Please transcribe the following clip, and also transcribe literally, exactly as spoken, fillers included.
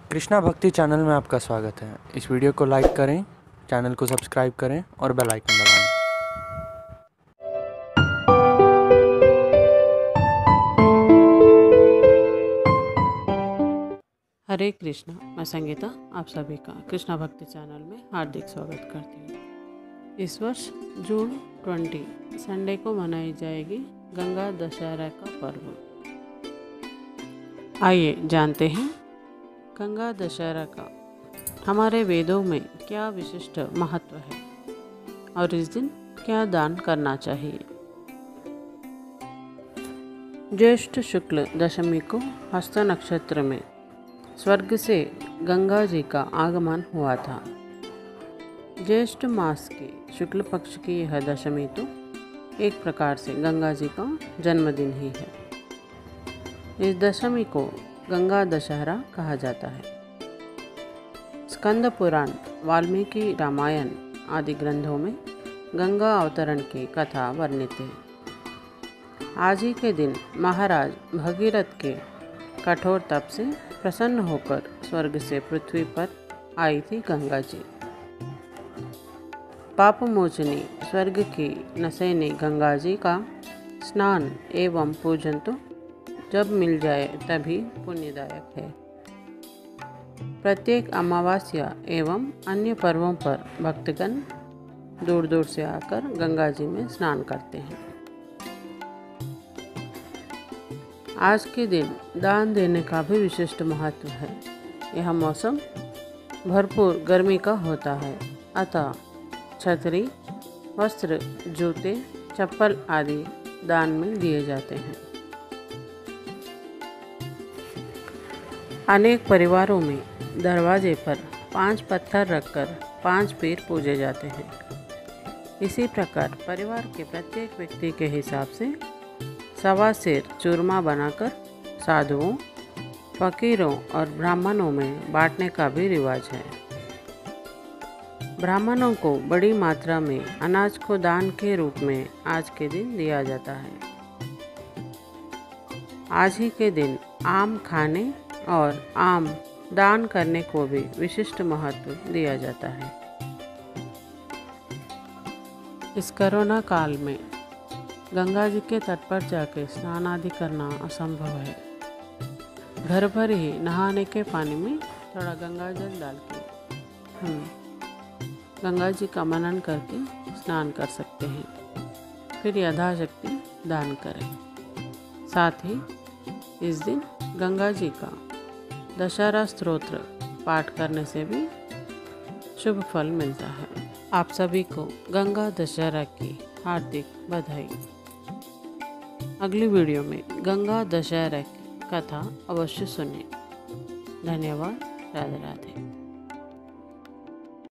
कृष्णा भक्ति चैनल में आपका स्वागत है। इस वीडियो को लाइक करें, चैनल को सब्सक्राइब करें और बेल आइकन दबाएं। हरे कृष्णा, मैं संगीता आप सभी का कृष्णा भक्ति चैनल में हार्दिक स्वागत करती हूँ। इस वर्ष जून बीस संडे को मनाई जाएगी गंगा दशहरा का पर्व। आइए जानते हैं गंगा दशहरा का हमारे वेदों में क्या विशिष्ट महत्व है और इस दिन क्या दान करना चाहिए। ज्येष्ठ शुक्ल दशमी को हस्त नक्षत्र में स्वर्ग से गंगा जी का आगमन हुआ था। ज्येष्ठ मास के शुक्ल पक्ष की यह दशमी तो एक प्रकार से गंगा जी का जन्मदिन ही है। इस दशमी को गंगा दशहरा कहा जाता है। स्कंद पुराण, वाल्मीकि रामायण आदि ग्रंथों में गंगा अवतरण की कथा वर्णित है। आज ही के दिन महाराज भगीरथ के कठोर तप से प्रसन्न होकर स्वर्ग से पृथ्वी पर आई थी गंगा जी। पाप मोचनी स्वर्ग की नसैनी गंगा जी का स्नान एवं पूजन तो जब मिल जाए तभी पुण्यदायक है। प्रत्येक अमावस्या एवं अन्य पर्वों पर भक्तगण दूर दूर से आकर गंगा जी में स्नान करते हैं। आज के दिन दान देने का भी विशिष्ट महत्व है। यह मौसम भरपूर गर्मी का होता है, अतः छतरी, वस्त्र, जूते, चप्पल आदि दान में दिए जाते हैं। अनेक परिवारों में दरवाजे पर पांच पत्थर रखकर पांच पीर पूजे जाते हैं। इसी प्रकार परिवार के प्रत्येक व्यक्ति के हिसाब से सवा सेर चूरमा बनाकर साधुओं, फकीरों और ब्राह्मणों में बांटने का भी रिवाज है। ब्राह्मणों को बड़ी मात्रा में अनाज को दान के रूप में आज के दिन दिया जाता है। आज ही के दिन आम खाने और आम दान करने को भी विशिष्ट महत्व दिया जाता है। इस कोरोना काल में गंगा जी के तट पर जाकर स्नान आदि करना असंभव है। घर पर ही नहाने के पानी में थोड़ा गंगा जल डाल के हम गंगा जी का मनन करके स्नान कर सकते हैं। फिर यथाशक्ति दान करें। साथ ही इस दिन गंगा जी का दशहरा स्तोत्र पाठ करने से भी शुभ फल मिलता है। आप सभी को गंगा दशहरा की हार्दिक बधाई। अगली वीडियो में गंगा दशहरा की कथा अवश्य सुनें। धन्यवाद। राधे राधे।